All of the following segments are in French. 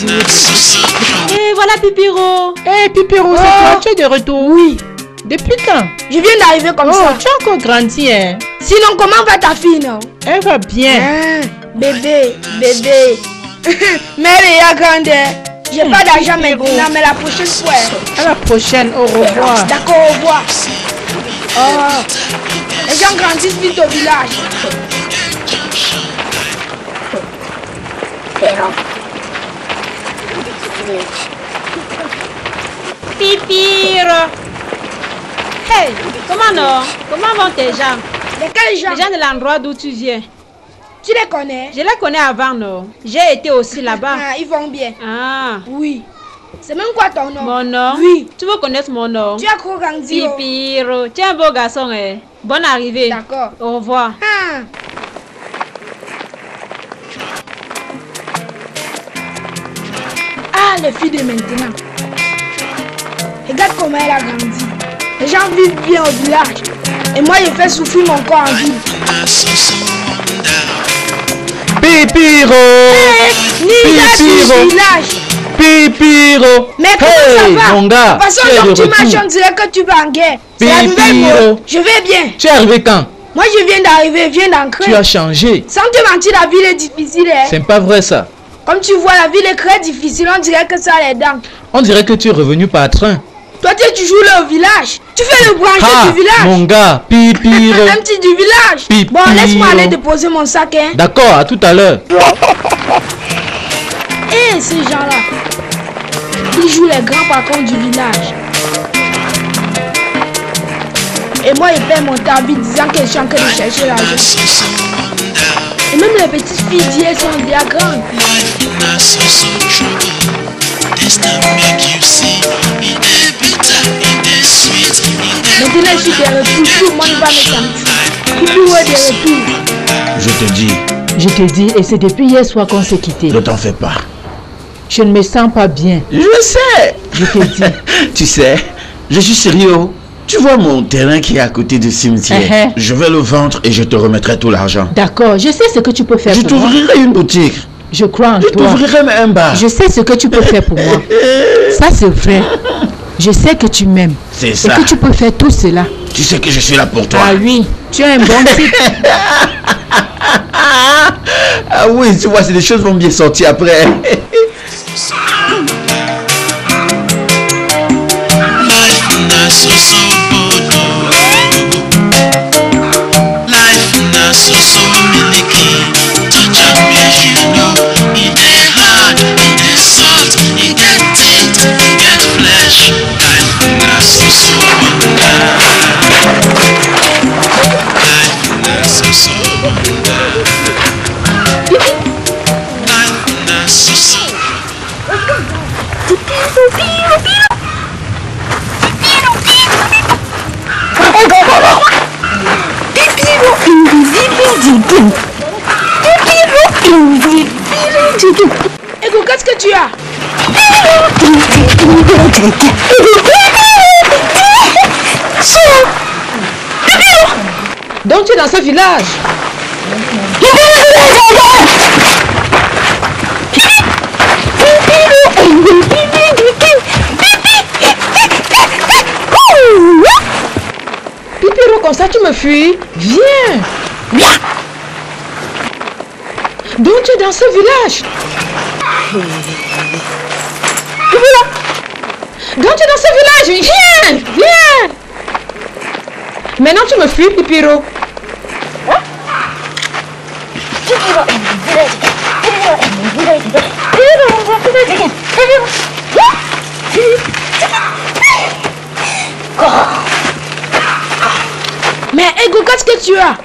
Et voilà Pipiro. Eh Pipiro, c'est toi, tu es de retour? Oui. Depuis quand? Je viens d'arriver comme ça. Tu as encore grandi, hein? Sinon, comment va ta fille, non? Elle va bien. Bébé. Mère est grande. J'ai pas d'argent maintenant, mais la prochaine fois. À la prochaine, au revoir. D'accord, au revoir. Oh, les gens grandissent vite au village. Pipiro. Hey, comment vont tes gens? Lesquels gens? Les gens de l'endroit d'où tu viens. Tu les connais? Je les connais avant, non? J'ai été aussi là-bas. Ah, ils vont bien. Ah. Oui. C'est même quoi ton nom? Mon nom? Oui. Tu veux connaître mon nom? Tu as trop grandi. Pipiro. Tu es un beau garçon, hein? Bonne arrivée. D'accord. Au revoir. Ah, les filles de maintenant. Regarde comment elle a grandi. Les gens vivent bien au village. Et moi, je fais souffrir mon corps en ville. Pipiro. Pipiro. Mais comment ça va? Mon gars, De toute façon, donc tu marches, on dirait que tu vas en guerre. C'est la nouvelle mode. Je vais bien. Tu es arrivé quand? Moi, je viens d'arriver, je viens d'entrer. Tu as changé. Sans te mentir, la ville est difficile. Hein? C'est pas vrai ça. Comme tu vois, la ville est très difficile. On dirait que ça a les dents. On dirait que tu es revenu par train. Toi, tu es toujours là au village. Tu fais le branché du village. Mon gars, Pipiro. Un petit du village. Pipiro. Bon, laisse-moi aller déposer mon sac. Hein? D'accord, à tout à l'heure. Et ces gens-là, ils jouent les grands patrons du village. Et moi, ils paient mon tabi disant qu'ils sont en train de chercher l'argent. Et même les petites filles d'hier sont déjà grandes. Maintenant, je suis de retour. Tout le monde va me sentir. Tout est de retour. Je te dis, et c'est depuis hier soir qu'on s'est quitté. Ne t'en fais pas. Je ne me sens pas bien. Je sais. Je te dis. Tu sais, je suis sérieux. Tu vois mon terrain qui est à côté du cimetière. Je vais le vendre et je te remettrai tout l'argent. D'accord, je sais ce que tu peux faire pour moi. Je t'ouvrirai une boutique. Je crois en toi. Je t'ouvrirai un bar. Je sais ce que tu peux faire pour moi. Ça c'est vrai. Je sais que tu m'aimes. C'est ça. Et que tu peux faire tout cela. Tu sais que je suis là pour toi. Ah oui, tu es un bon type. Ah oui, tu vois, c'est des choses vont bien sortir après. Ego, qu'est-ce que tu as? Donc tu es dans ce village? Pipiro, comme ça tu me fuis? Viens! Donc tu es dans ce village? Pipiro! Donc tu es dans ce village? Viens! Maintenant tu me fuis, Pipiro. Mais Ego, qu'est-ce que tu as?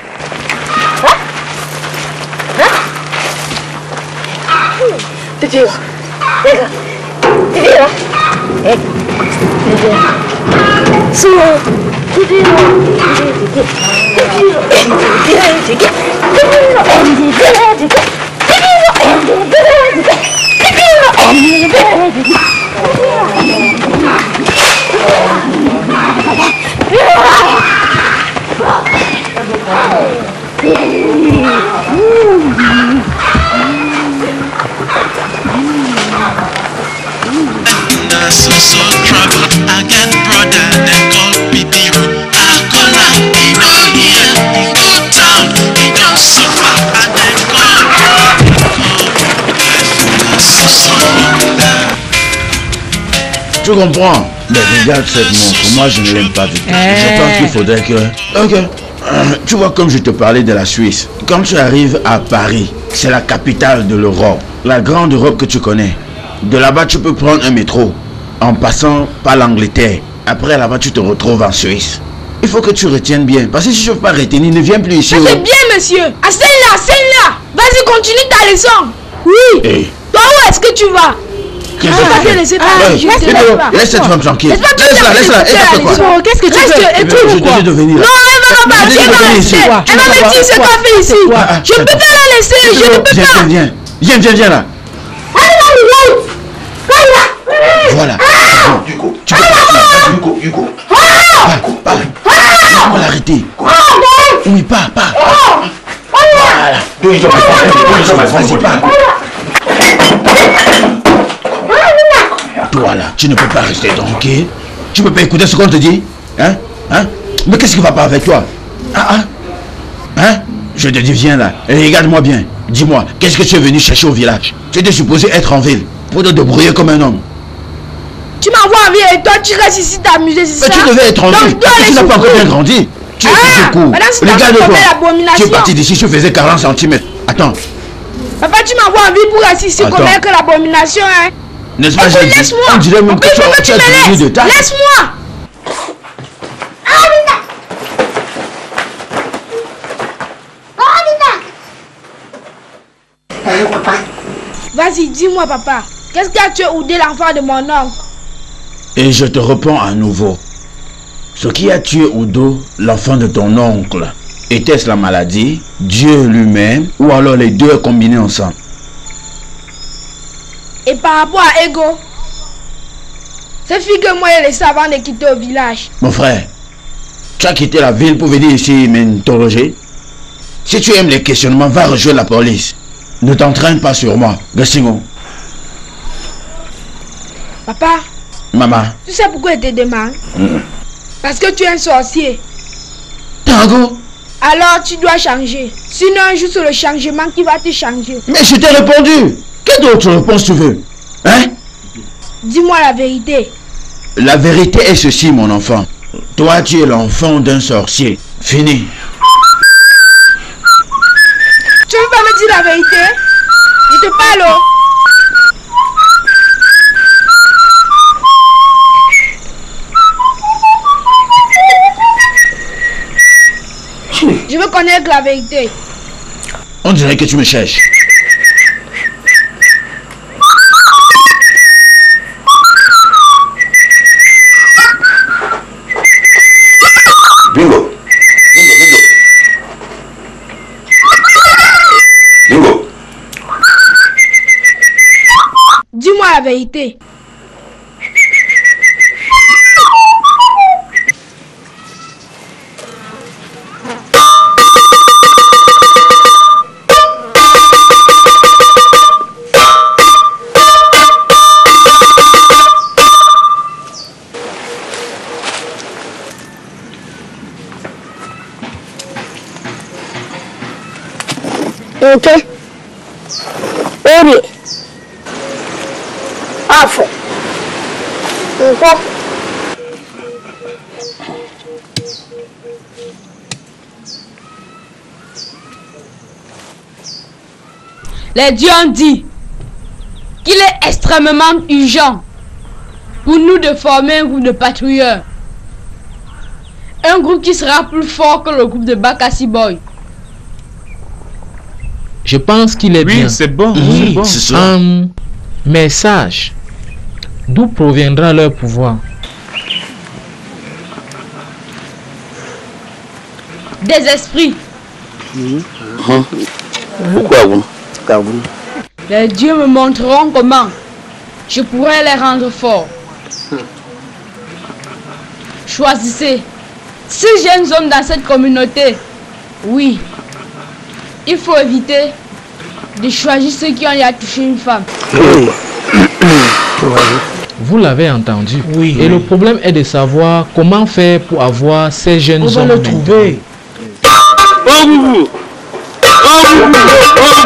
Tu comprends? Mais regarde cette montre. Moi, je ne l'aime pas du tout. Je pense qu'il faudrait que... Ok. Tu vois, comme je te parlais de la Suisse, quand tu arrives à Paris, c'est la capitale de l'Europe, la grande Europe que tu connais. De là-bas, tu peux prendre un métro en passant par l'Angleterre. Après, là-bas, tu te retrouves en Suisse. Il faut que tu retiennes bien, parce que si je ne veux pas retenir, ne viens plus ici. C'est bien, monsieur. Asseyez-la, asseyez-la. Vas-y, continue ta leçon. Oui. Hey. Toi, où est-ce que tu vas? Qu'est-ce que tu fais? Laisse cette femme tranquille. Laisse-la. Qu'est-ce que tu veux? Je te dis de venir. Non, elle va pas partir. Elle va me dire ce qu'on fait ici. Je ne peux pas la laisser. Je ne peux pas. Viens là. Voilà. Hugo. Hugo. Parle. On va l'arrêter. Oui, pas. Voilà. Vas-y, parle. Toi là, tu ne peux pas rester tranquille. Tu ne peux pas écouter ce qu'on te dit. Hein? Mais qu'est-ce qui va pas avec toi? Je te dis, viens là. Et regarde-moi bien. Dis-moi, qu'est-ce que tu es venu chercher au village? Tu étais supposé être en ville pour te débrouiller comme un homme. Tu m'envoies en ville et toi tu restes ici t'amuser, c'est ça? Mais tu devais être en ville. Tu n'as pas encore bien grandi. Tu es tout court. Regarde-toi. Tu es parti d'ici, tu faisais 40 cm. Attends. Papa, tu m'envoies en ville pour rester ici commettre l'abomination, hein? N'est-ce pas? Laisse-moi. On dirait même que tu as devenu de taille. Laisse-moi. Vas-y, dis-moi, papa. Qu'est-ce qui a tué Oudé, l'enfant de mon oncle? Et je te réponds à nouveau. Ce qui a tué Oudo, l'enfant de ton oncle, était-ce la maladie, Dieu lui-même, ou alors les deux combinés ensemble? Et par rapport à Ego, cette fille que moi j'ai laissée avant de quitter au village. Mon frère, tu as quitté la ville pour venir ici m'interroger? Si tu aimes les questionnements, va rejoindre la police. Ne t'entraîne pas sur moi, Gassingo. Papa. Maman. Tu sais pourquoi je te demande? Parce que tu es un sorcier. Tango. Alors tu dois changer. Sinon un jour c'est le changement qui va te changer. Mais je t'ai répondu. Quelle autre réponse tu veux? Hein? Dis-moi la vérité. La vérité est ceci, mon enfant. Toi, tu es l'enfant d'un sorcier. Fini. Tu veux pas me dire la vérité? Je te parle. Je veux connaître la vérité. On dirait que tu me cherches. Bingo. Dis-moi la vérité. Ok. Ori. Afro. Les dieux ont dit qu'il est extrêmement urgent pour nous de former un groupe de patrouilleurs. Un groupe qui sera plus fort que le groupe de Bakassi Boy. Je pense qu'il est bien. Oui, c'est bon. Oui, c'est ça. Mais sache, d'où proviendra leur pouvoir? Des esprits. Pourquoi vous? Les dieux me montreront comment je pourrais les rendre forts. Choisissez 6 jeunes hommes dans cette communauté. Oui, il faut éviter de choisir ceux qui ont eu à toucher une femme. Vous l'avez entendu. Oui. Et le problème est de savoir comment faire pour avoir ces jeunes hommes. On va le trouver.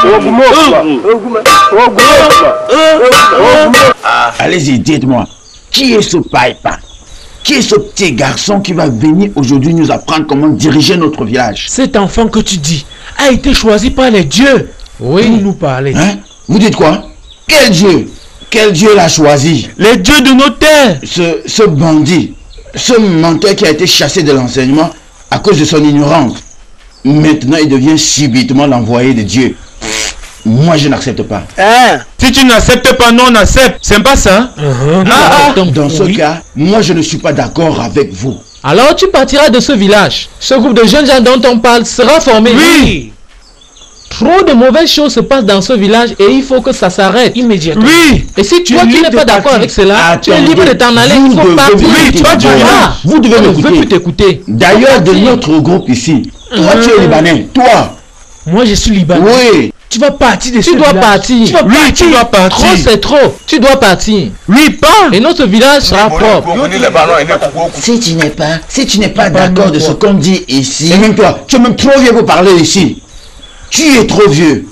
Allez-y, dites-moi. Qui est ce Paipa? Qui est ce petit garçon qui va venir aujourd'hui nous apprendre comment diriger notre village? Cet enfant que tu dis a été choisi par les dieux pour nous parler. Hein? Vous dites quoi? Quel Dieu? Quel Dieu l'a choisi? Les dieux de nos terres. Ce bandit, ce menteur qui a été chassé de l'enseignement à cause de son ignorance. Maintenant, il devient subitement l'envoyé de Dieu. Moi, je n'accepte pas. Si tu n'acceptes pas, non, on accepte. C'est pas ça? Dans ce cas, moi, je ne suis pas d'accord avec vous. Alors, tu partiras de ce village. Ce groupe de jeunes gens dont on parle sera formé. Oui. Trop de mauvaises choses se passent dans ce village et il faut que ça s'arrête immédiatement. Oui. Et si toi, tu n'es pas d'accord avec cela, tu es libre de t'en aller. Il faut partir. Oui, toi, vous devez m'écouter. Je ne veux plus t'écouter. D'ailleurs, de notre groupe ici, toi, tu es libanais. Toi. Moi, je suis libanais. Oui. Tu vas partir de ce village. Partir. Tu dois partir. Trop, c'est trop. Tu dois partir. Oui, pas. Et notre village sera propre. Si tu n'es pas d'accord de ce qu'on dit ici, et même toi, tu es même trop vieux pour parler ici. Tu es trop vieux.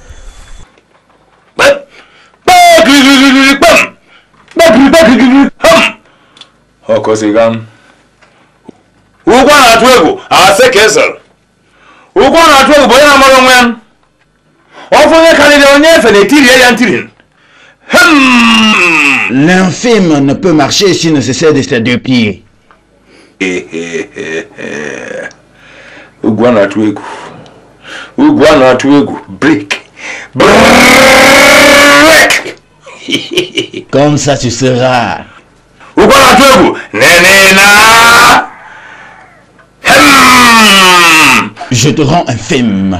L'infime ne peut marcher s'il ne se sert de ses deux pieds. Break. Comme ça tu seras. Je te rends infime.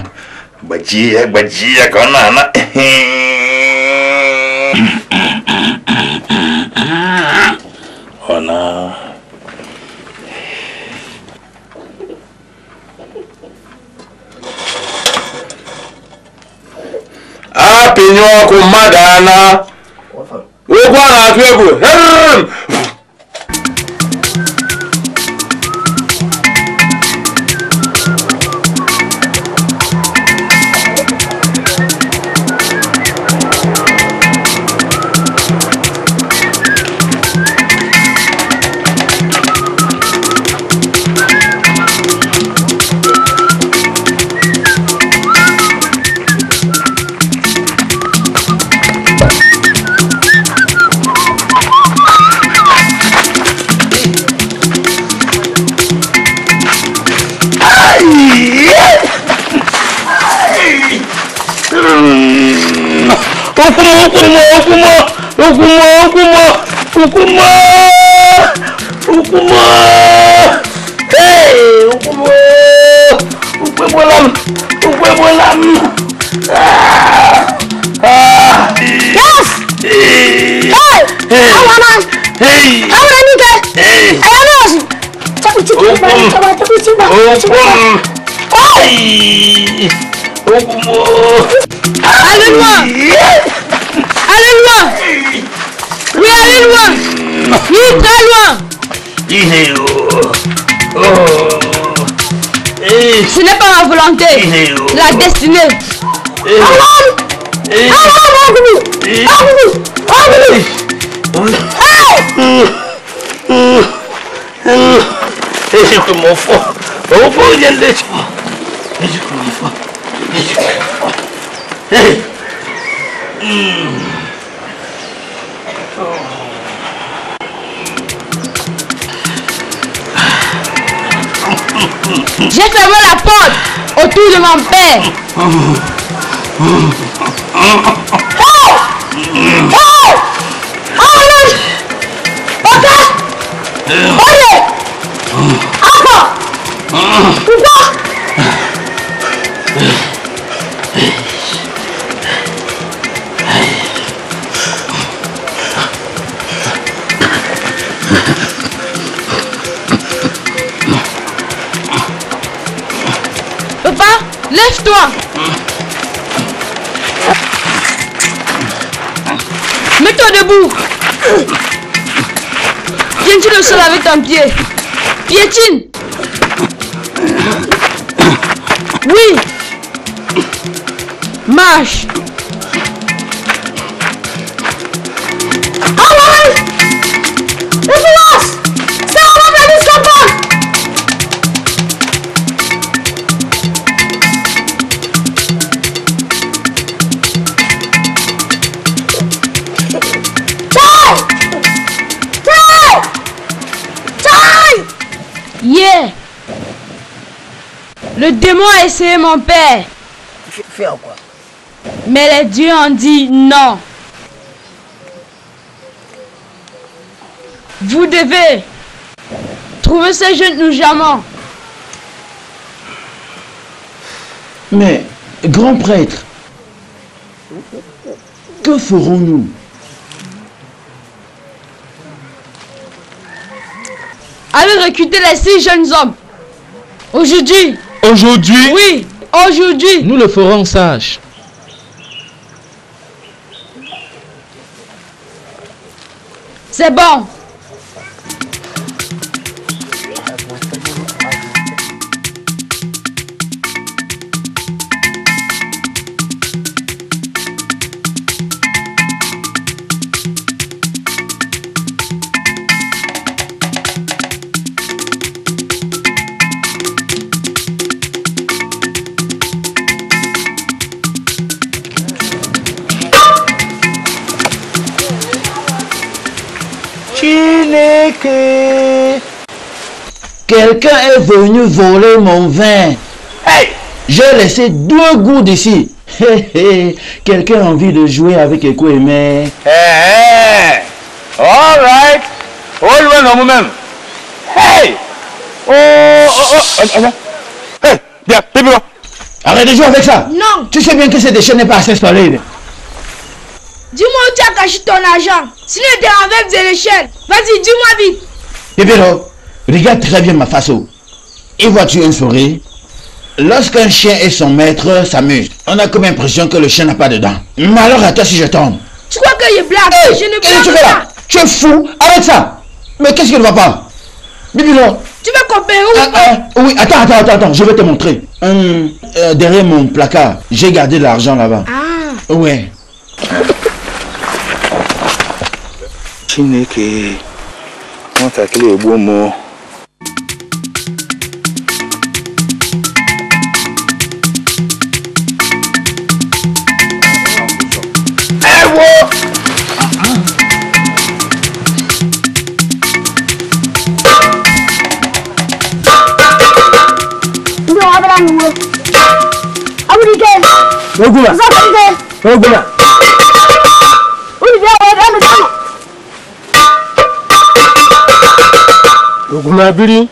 Pinyo kumadana. Ukwana twego. Allez loin! Allez loin! Oui, allez loin! Oui, très loin! Ce n'est pas ma volonté, la destinée. J'ai fermé la porte autour de mon père. Papa, lève-toi. Mets-toi debout. Tiens-tu le sol avec ton pied? Piétine. Oui. Marche. Le démon a essayé mon père. Faire quoi? Mais les dieux ont dit non. Vous devez trouver ce jeune Nujama. Mais, grand prêtre, que ferons-nous? Allez recruter les 6 jeunes hommes. Aujourd'hui. Aujourd'hui? Oui, aujourd'hui. Nous le ferons sage. C'est bon. Quelqu'un est venu voler mon vin. Hey! J'ai laissé 2 gouttes ici. Quelqu'un a envie de jouer avec Ekweme. Hey! All right. Hold on a moment. Hey! Hey! Bien, Pépé. Arrête de jouer avec ça. Non. Tu sais bien que cette déchet n'est pas assez solide. Dis-moi où tu as caché ton argent. Sinon, tu es avec des échelles. Vas-y, dis-moi vite. Pépéro, regarde très bien ma façon. Et vois-tu un sourire? Lorsqu'un chien et son maître s'amusent, on a comme impression que le chien n'a pas de dents. Mais alors à toi si je tombe. Tu crois que je blague? Hey, Je ne qu'est-ce que tu blague fais là? pas. Tu es fou? Arrête ça. Mais qu'est-ce qui ne va pas? Bibilo. Tu veux coopérer ou pas? Oui, attends, je vais te montrer. Derrière mon placard, j'ai gardé de l'argent là-bas. Ah. Ouais. Chineke. On t'a clé au bon mot. Biri.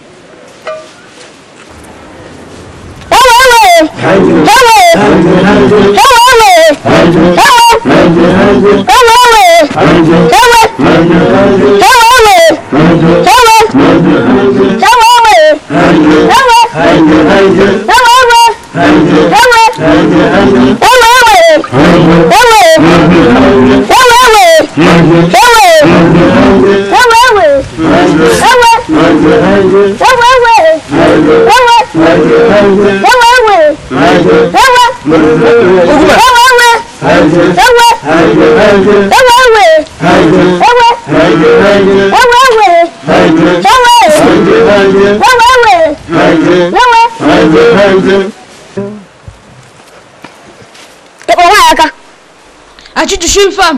As-tu touché une femme?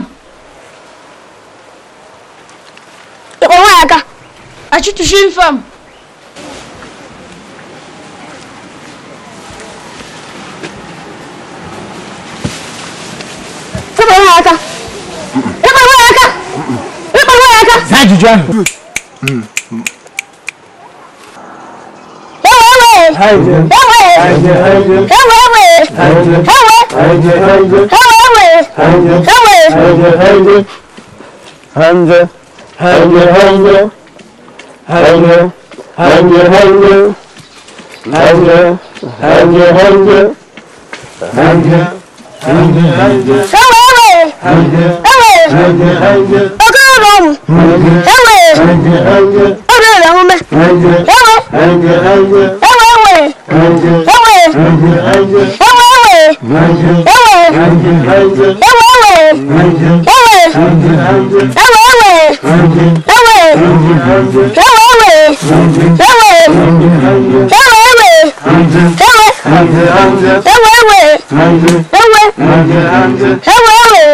As-tu touché une femme?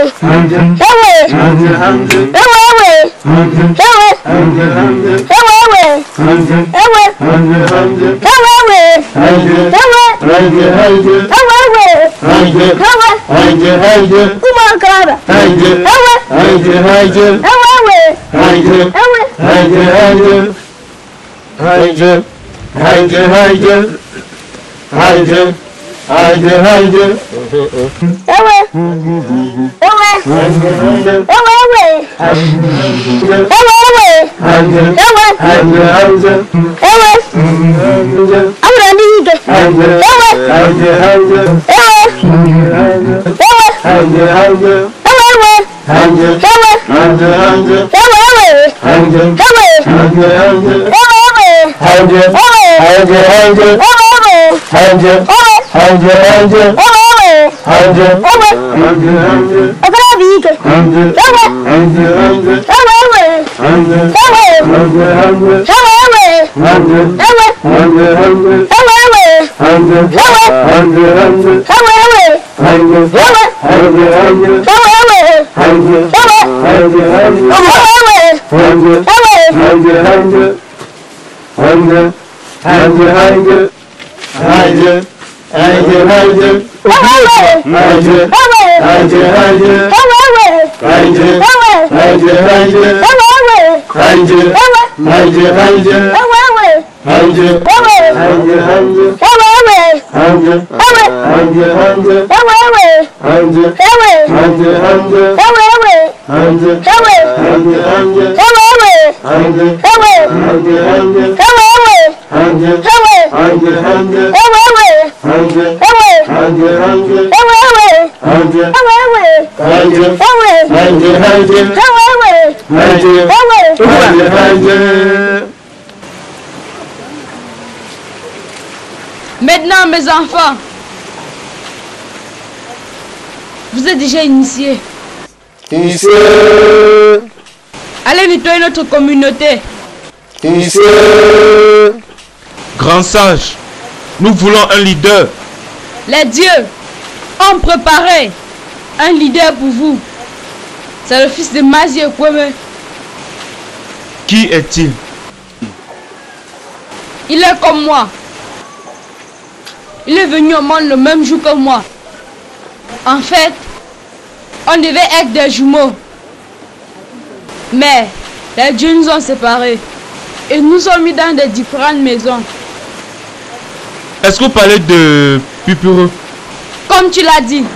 Maintenant, mes enfants, vous êtes déjà initiés. Initiés. Allez nettoyer notre communauté. Initiés. Grand sage, nous voulons un leader. Les dieux ont préparé un leader pour vous. C'est le fils de Mazie Kweme. Qui est-il? Il est comme moi. Il est venu au monde le même jour que moi. En fait, on devait être des jumeaux. Mais les dieux nous ont séparés et nous ont mis dans des différentes maisons. Est-ce que vous parlez de Pupuru? Comme tu l'as dit.